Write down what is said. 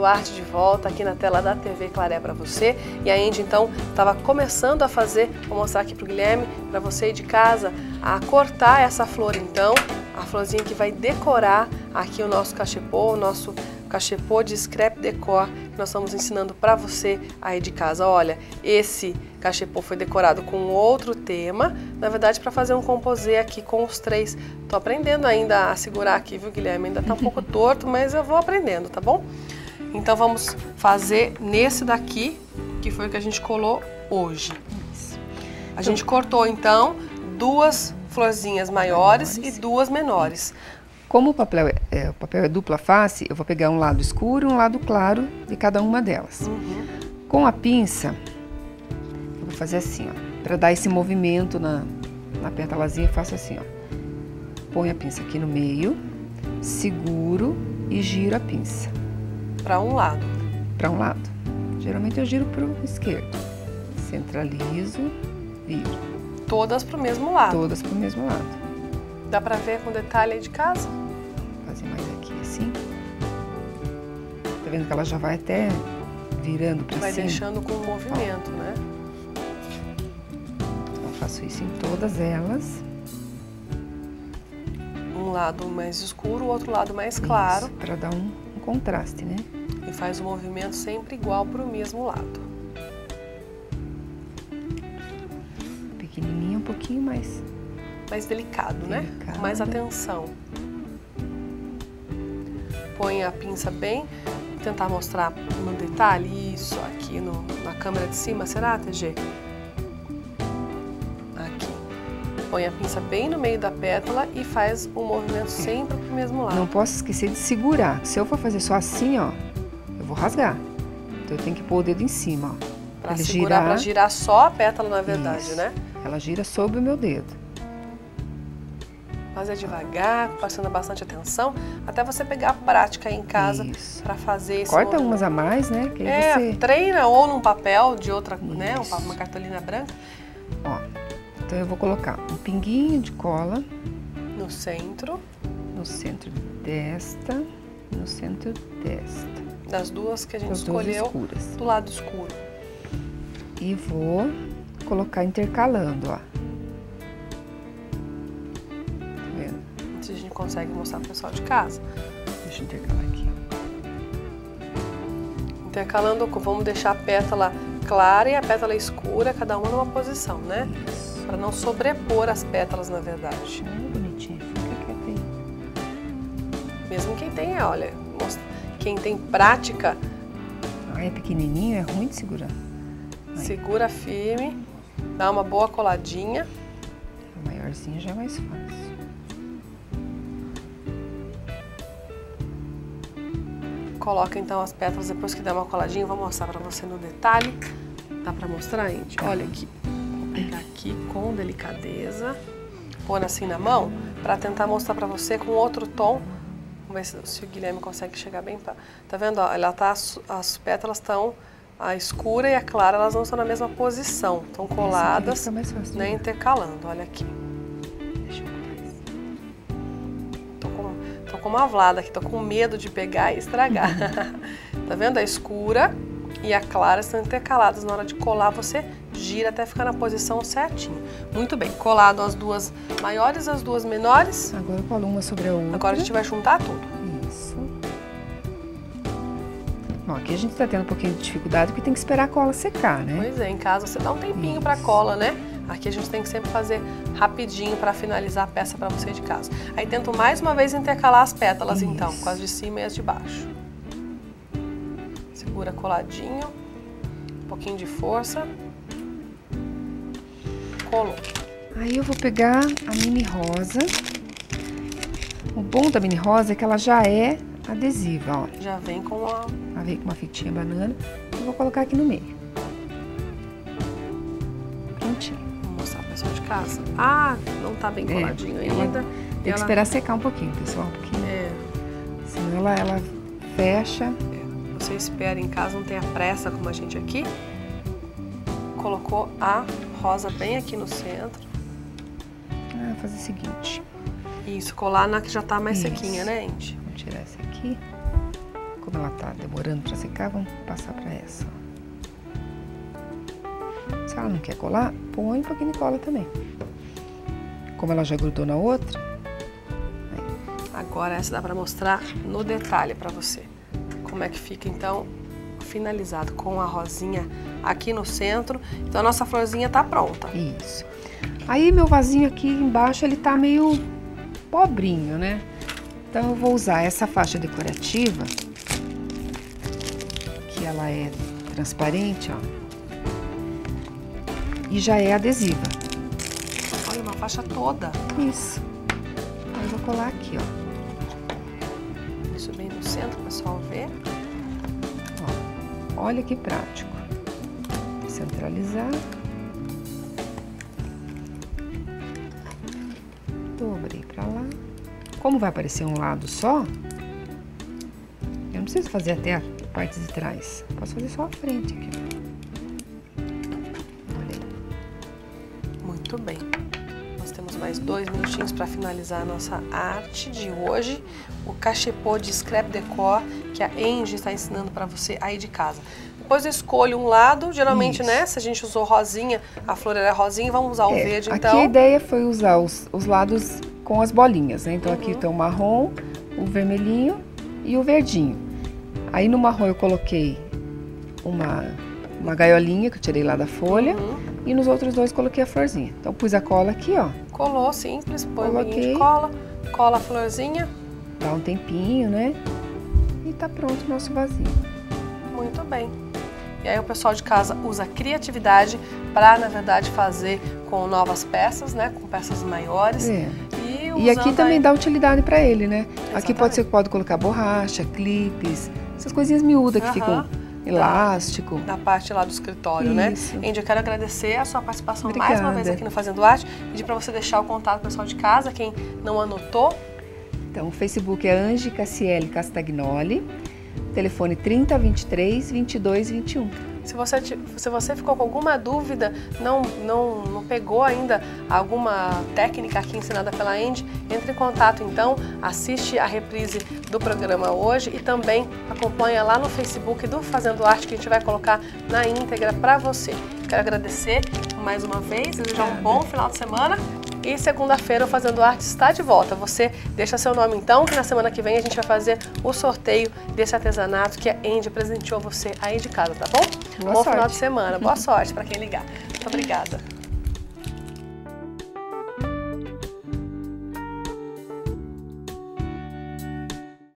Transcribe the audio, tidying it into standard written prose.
do Arte de Volta aqui na tela da TV Claré para você. E a Andy então estava começando a fazer, vou mostrar aqui para o Guilherme, para você ir de casa, a cortar essa flor então, a florzinha que vai decorar aqui o nosso cachepô, o nosso cachepô de scrap decor que nós estamos ensinando para você aí de casa. Olha, esse cachepô foi decorado com outro tema, na verdade para fazer um composê aqui com os três. Tô aprendendo ainda a segurar aqui, viu, Guilherme? Ainda tá um pouco torto, mas eu vou aprendendo, tá bom? Então vamos fazer nesse daqui, que foi o que a gente colou hoje. A gente cortou então duas florzinhas maiores e duas menores. Como o papel é dupla face, eu vou pegar um lado escuro e um lado claro de cada uma delas. Com a pinça, eu vou fazer assim, ó, para dar esse movimento na pétalazinha, eu faço assim, ó. Ponho a pinça aqui no meio, seguro e giro a pinça. Para um lado. Para um lado. Geralmente eu giro para o esquerdo. Centralizo, viro. Todas para o mesmo lado. Todas para o mesmo lado. Dá pra ver com detalhe aí de casa? Vou fazer mais aqui assim. Tá vendo que ela já vai até virando pra cima? Vai deixando com o movimento, né? Eu faço isso em todas elas. Um lado mais escuro, o outro lado mais claro. Isso, pra dar um contraste, né? E faz o movimento sempre igual pro mesmo lado. Pequenininha, um pouquinho mais delicado, né? Com mais atenção. Põe a pinça bem, tentar mostrar no detalhe, isso aqui na câmera de cima, será, TG? Aqui. Põe a pinça bem no meio da pétala e faz o movimento sempre pro mesmo lado. Não posso esquecer de segurar. Se eu for fazer só assim, ó, eu vou rasgar. Então eu tenho que pôr o dedo em cima, ó. Pra segurar, pra girar só a pétala, na verdade, isso, né? Ela gira sobre o meu dedo. Fazer devagar, prestando bastante atenção, até você pegar a prática aí em casa para fazer esse Corta movimento. umas a mais, né? Que aí você treina ou num papel de outra, né? Uma cartolina branca. Ó, então eu vou colocar um pinguinho de cola no centro desta, no centro desta. Das duas que a gente escolheu do lado escuro. E vou colocar intercalando, ó. Se a gente consegue mostrar pro pessoal de casa. Deixa eu intercalar aqui. Intercalando, vamos deixar a pétala clara e a pétala escura, cada uma numa posição, né? Para não sobrepor as pétalas, na verdade. Bonitinho, fica quieto aí. Mesmo quem tem, olha, quem tem prática. É pequenininho, é ruim de segurar. Segura firme, dá uma boa coladinha. O maiorzinho já é mais fácil. Coloca então as pétalas depois que der uma coladinha. Vou mostrar para você no detalhe. Dá para mostrar, gente? Olha aqui. Vou pegar aqui com delicadeza. Pôr assim na mão para tentar mostrar para você com outro tom. Vamos ver se o Guilherme consegue chegar bem para. Tá vendo? Ó, ela tá, as pétalas estão, a escura e a clara, elas não estão na mesma posição. Estão coladas, né, intercalando. Olha aqui. Tô com uma vlada aqui, tô com medo de pegar e estragar. Tá vendo? A escura e a clara estão intercaladas. Na hora de colar, você gira até ficar na posição certinho. Muito bem, colado as duas maiores e as duas menores. Agora eu colo uma sobre a outra. Agora a gente vai juntar tudo. Isso. Bom, aqui a gente tá tendo um pouquinho de dificuldade porque tem que esperar a cola secar, né? Pois é, em casa você dá um tempinho pra cola, né? Aqui a gente tem que sempre fazer rapidinho para finalizar a peça para você de casa. Aí tento mais uma vez intercalar as pétalas então, com as de cima e as de baixo. Segura coladinho, um pouquinho de força. Colou. Aí eu vou pegar a mini rosa. O bom da mini rosa é que ela já é adesiva, ó. Já vem com a... Ela vem com uma fitinha banana. Eu vou colocar aqui no meio. Prontinho. De casa. Ah, não tá bem coladinho ainda. Tem que esperar secar um pouquinho, pessoal, porque senão ela fecha. Você espera em casa, não tenha pressa como a gente aqui. Colocou a rosa bem aqui no centro. Vou fazer o seguinte. Isso, colar na que já tá mais sequinha, né, gente? Vou tirar essa aqui. como ela tá demorando para secar, vamos passar para essa. Se ela não quer colar, põe um pouquinho de cola também. Como ela já grudou na outra. Agora essa dá para mostrar no detalhe para você. Como é que fica então finalizado com a rosinha aqui no centro. Então a nossa florzinha tá pronta. Isso. Aí meu vasinho aqui embaixo ele tá meio pobrinho, né? Então eu vou usar essa faixa decorativa, que ela é transparente, ó. E já é adesiva. Olha, uma faixa toda. Isso. Então eu vou colar aqui, ó. Isso bem no centro, o pessoal ver. Ó, olha que prático. Centralizar. Dobrei pra lá. Como vai aparecer um lado só, eu não preciso fazer até a parte de trás. Posso fazer só a frente aqui. Olha aí. Muito bem. Nós temos mais 2 minutinhos para finalizar a nossa arte de hoje. O cachepô de Scrap Decor, que a Angie está ensinando para você aí de casa. Depois eu escolho um lado, geralmente, Isso. né? Se a gente usou rosinha, a flor era rosinha, vamos usar o verde, aqui então. A ideia foi usar os lados com as bolinhas, né? Então aqui tem o marrom, o vermelhinho e o verdinho. Aí no marrom eu coloquei uma gaiolinha que eu tirei lá da folha e nos outros dois coloquei a florzinha. Então pus a cola aqui, ó. Colou, simples, põe um pouquinho de Coloquei. cola, cola a florzinha. Dá um tempinho, né? E tá pronto o nosso vasinho. Muito bem. E aí o pessoal de casa usa criatividade para, na verdade, fazer com novas peças, né? Com peças maiores. É. E aqui também dá utilidade para ele, né? Exatamente. Aqui pode colocar borracha, clipes, essas coisinhas miúdas que ficam elástico. Da parte lá do escritório, Isso. né? Andy, eu quero agradecer a sua participação Obrigada. mais uma vez aqui no Fazendo Arte. Pedir para você deixar o contato do pessoal de casa, quem não anotou. Então, o Facebook é Angie Cassiele Castagnoli, telefone 3023 2221. Se você ficou com alguma dúvida, não pegou ainda alguma técnica aqui ensinada pela Angie, entre em contato então, assiste a reprise do programa hoje e também acompanha lá no Facebook do Fazendo Arte, que a gente vai colocar na íntegra para você. Quero agradecer mais uma vez, desejar um bom final de semana. E segunda-feira o Fazendo Arte está de volta. Você deixa seu nome então, que na semana que vem a gente vai fazer o sorteio desse artesanato que a Angie presenteou você aí de casa, tá bom? Boa Bom sorte. final de semana. Boa sorte para quem ligar. Muito obrigada.